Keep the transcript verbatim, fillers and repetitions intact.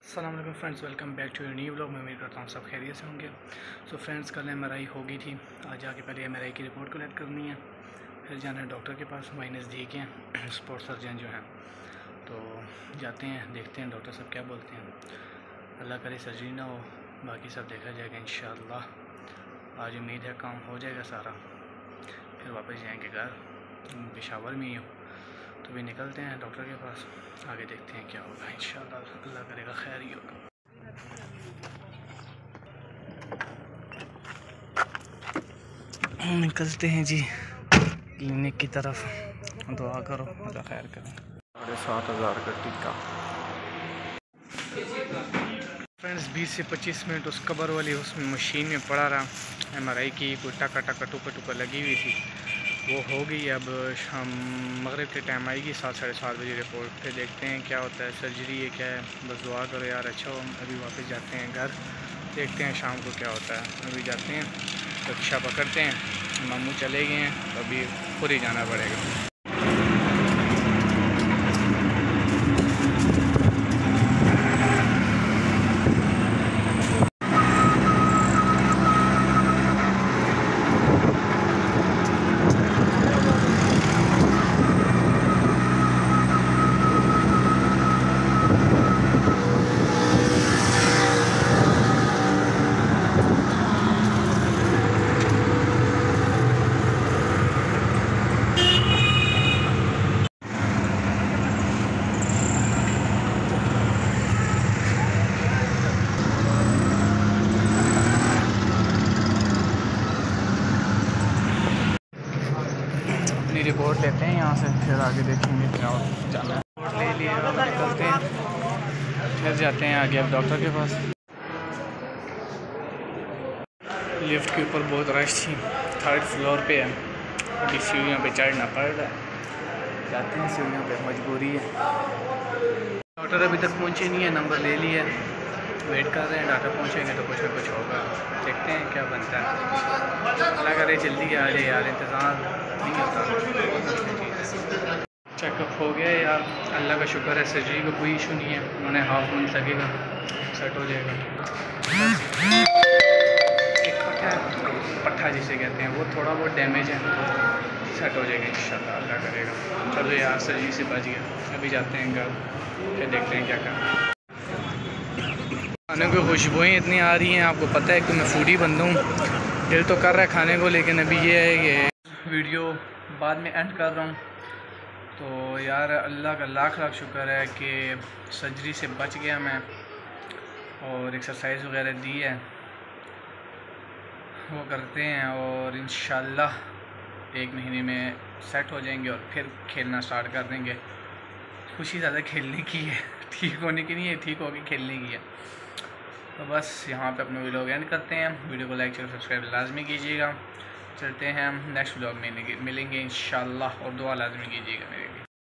अस्सलाम वालेकुम friends, welcome back to new vlog. मैं उम्मीद करता हूँ सब खैरियत से होंगे। सो फ्रेंड्स, कल एम आर आई हो गई थी। आज जाके पहले एम आर आई की रिपोर्ट कलेक्ट करनी है, फिर जाना है डॉक्टर के पास। हमारे नज़दीक हैं स्पोर्ट्स सर्जन जो हैं, तो जाते हैं, देखते हैं डॉक्टर साहब क्या बोलते हैं। अल्लाह करे सर्जरी ना हो, बाकी सब देखा जाएगा इंशाअल्लाह। आज उम्मीद है काम हो जाएगा सारा, फिर वापस जाएंगे घर। पेशावर में ही हो तो भी निकलते हैं डॉक्टर के पास, आगे देखते हैं क्या होगा। इंशाअल्लाह अल्लाह करेगा खैर ही होगा। निकलते हैं जी क्लिनिक की तरफ। दुआ करो अल्लाह खैर करो। साढ़े सात हज़ार का टीका। फ्रेंड्स, बीस से पच्चीस मिनट उस कबर वाली उस मशीन में पड़ा रहा। एम आर आई की कोई टका टका टुका टुका लगी हुई थी, वो हो गई। अब शाम मगरिब के टाइम आएगी, सात साढ़े सात बजे रिपोर्ट। फिर देखते हैं क्या होता है, सर्जरी है क्या है। बस दुआ करो यार अच्छा हो। अभी वापस जाते हैं घर, देखते हैं शाम को क्या होता है। अभी जाते हैं रिक्शा पकड़ते हैं, मामू चले गए हैं तो अभी खुद ही जाना पड़ेगा। रिपोर्ट लेते हैं यहाँ से, फिर आगे देखेंगे क्या जाना है। रिपोर्ट ले लिए, अब निकलते हैं, फिर जाते हैं आगे अब डॉक्टर के पास। लिफ्ट के ऊपर बहुत रश थी, थर्ड फ्लोर पे है। अभी सीढ़ियों पे चढ़ना पड़ रहा है, जाते हैं सीढ़ियों पे, मजबूरी है। डॉक्टर अभी तक पहुँचे नहीं है, नंबर ले लिया, वेट कर रहे हैं। डॉक्टर पहुँचेंगे तो कुछ ना कुछ होगा, देखते हैं क्या बनता है। अल्लाह करे जल्दी आ जाए यार, इंतज़ार नहीं होता। चेकअप हो गया यार, अल्लाह का शुक्र है। सर्जरी का कोई इशू नहीं है, उन्होंने हाफ मंथ लगेगा, सेट हो जाएगा। एक पट्टा पट्टा जिसे कहते हैं, वो थोड़ा बहुत डैमेज है, सेट हो जाएगा इंशाल्लाह, अल्लाह करेगा। चलो यार सर्जरी से बच गया। अभी जाते हैं घर, फिर देखते हैं क्या करना है। खाने की खुशबुएँ इतनी आ रही हैं, आपको पता है कि मैं फूडी बंदा हूँ, दिल तो कर रहा है खाने को, लेकिन अभी ये है कि वीडियो बाद में एंड कर रहा हूँ। तो यार अल्लाह का लाख लाख शुक्र है कि सर्जरी से बच गया मैं, और एक्सरसाइज वगैरह दी है वो करते हैं, और इंशाल्लाह एक महीने में सेट हो जाएंगे और फिर खेलना स्टार्ट कर देंगे। खुशी ज़्यादा खेलने की है, ठीक होने की नहीं है, ठीक होकर खेलने की है। तो बस यहाँ पे अपने व्लॉग एंड करते हैं। वीडियो को लाइक शेयर सब्सक्राइब लाजमी कीजिएगा। चलते हैं हम नेक्स्ट व्लॉग में मिलेंगे इंशाल्लाह, और दुआ लाजमी कीजिएगा मेरे लिए।